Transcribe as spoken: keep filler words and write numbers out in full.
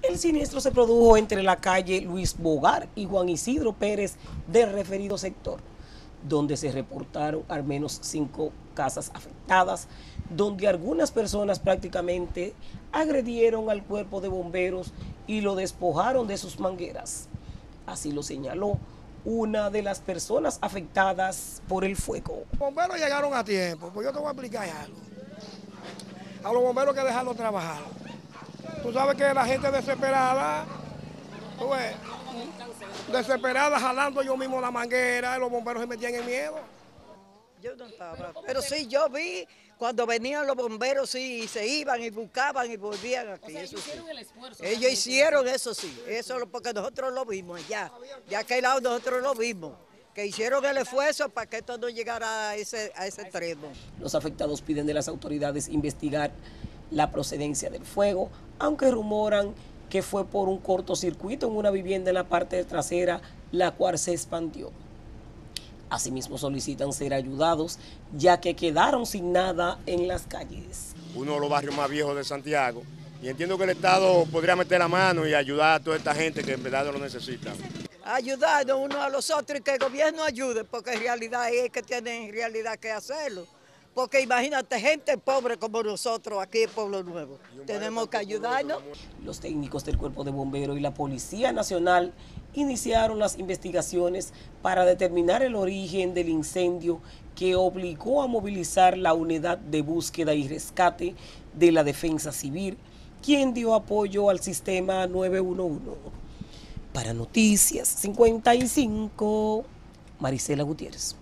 El siniestro se produjo entre la calle Luis Bogar y Juan Isidro Pérez del referido sector, donde se reportaron al menos cinco casas afectadas, donde algunas personas prácticamente agredieron al cuerpo de bomberos y lo despojaron de sus mangueras. Así lo señaló una de las personas afectadas por el fuego. Los bomberos llegaron a tiempo, pues yo te voy a explicar algo. A los bomberos hay que dejarlos trabajar. Tú sabes que la gente desesperada, tú ves, desesperada jalando yo mismo la manguera, y los bomberos se metían en miedo. Yo no estaba, pero sí yo vi cuando venían los bomberos, sí, se iban y buscaban y volvían aquí. O sea, eso hicieron sí. El esfuerzo. Ellos hicieron eso sí, eso porque nosotros lo vimos allá, de aquel lado nosotros lo vimos, que hicieron el esfuerzo para que esto no llegara a ese, a ese extremo. Los afectados piden de las autoridades investigar la procedencia del fuego, aunque rumoran que fue por un cortocircuito en una vivienda en la parte trasera, la cual se expandió. Asimismo solicitan ser ayudados, ya que quedaron sin nada en las calles. Uno de los barrios más viejos de Santiago, y entiendo que el Estado podría meter la mano y ayudar a toda esta gente que en verdad lo necesita. Ayudarnos unos a los otros y que el gobierno ayude, porque en realidad es que tienen en realidad que hacerlo. Porque imagínate, gente pobre como nosotros aquí en Pueblo Nuevo, tenemos que ayudarnos. Los técnicos del Cuerpo de Bomberos y la Policía Nacional iniciaron las investigaciones para determinar el origen del incendio que obligó a movilizar la unidad de búsqueda y rescate de la Defensa Civil, quien dio apoyo al sistema nueve uno uno. Para Noticias cincuenta y cinco, Marisela Gutiérrez.